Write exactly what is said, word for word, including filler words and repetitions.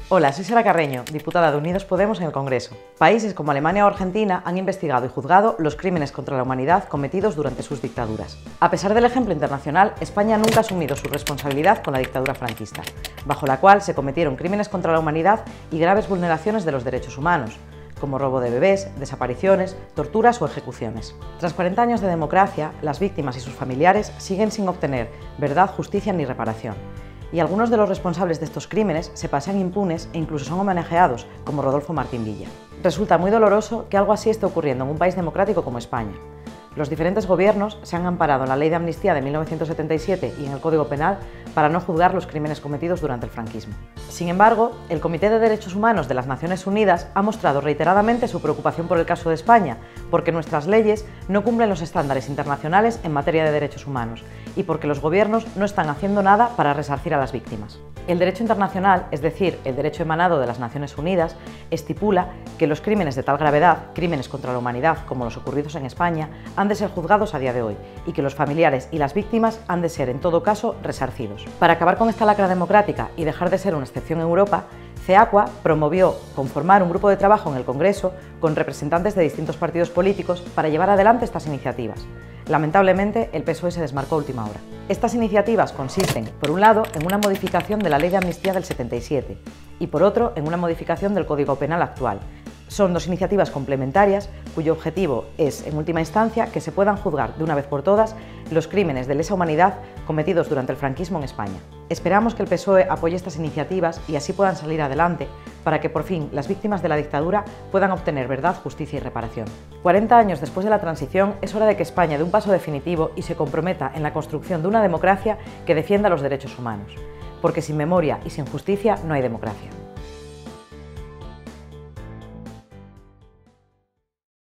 Hola, soy Sara Carreño, diputada de Unidos Podemos en el Congreso. Países como Alemania o Argentina han investigado y juzgado los crímenes contra la humanidad cometidos durante sus dictaduras. A pesar del ejemplo internacional, España nunca ha asumido su responsabilidad con la dictadura franquista, bajo la cual se cometieron crímenes contra la humanidad y graves vulneraciones de los derechos humanos, como robo de bebés, desapariciones, torturas o ejecuciones. Tras cuarenta años de democracia, las víctimas y sus familiares siguen sin obtener verdad, justicia ni reparación. Y algunos de los responsables de estos crímenes se pasean impunes e incluso son homenajeados, como Rodolfo Martín Villa. Resulta muy doloroso que algo así esté ocurriendo en un país democrático como España. Los diferentes gobiernos se han amparado en la Ley de Amnistía de mil novecientos setenta y siete y en el Código Penal para no juzgar los crímenes cometidos durante el franquismo. Sin embargo, el Comité de Derechos Humanos de las Naciones Unidas ha mostrado reiteradamente su preocupación por el caso de España, porque nuestras leyes no cumplen los estándares internacionales en materia de derechos humanos y porque los gobiernos no están haciendo nada para resarcir a las víctimas. El derecho internacional, es decir, el derecho emanado de las Naciones Unidas, estipula que los crímenes de tal gravedad, crímenes contra la humanidad como los ocurridos en España, han de ser juzgados a día de hoy y que los familiares y las víctimas han de ser, en todo caso, resarcidos. Para acabar con esta lacra democrática y dejar de ser una excepción en Europa, CEACUA promovió conformar un grupo de trabajo en el Congreso con representantes de distintos partidos políticos para llevar adelante estas iniciativas. Lamentablemente, el P S O E se desmarcó a última hora. Estas iniciativas consisten, por un lado, en una modificación de la Ley de Amnistía del setenta y siete y, por otro, en una modificación del Código Penal actual. Son dos iniciativas complementarias cuyo objetivo es, en última instancia, que se puedan juzgar de una vez por todas los crímenes de lesa humanidad cometidos durante el franquismo en España. Esperamos que el P S O E apoye estas iniciativas y así puedan salir adelante para que por fin las víctimas de la dictadura puedan obtener verdad, justicia y reparación. cuarenta años después de la transición es hora de que España dé un paso definitivo y se comprometa en la construcción de una democracia que defienda los derechos humanos, porque sin memoria y sin justicia no hay democracia.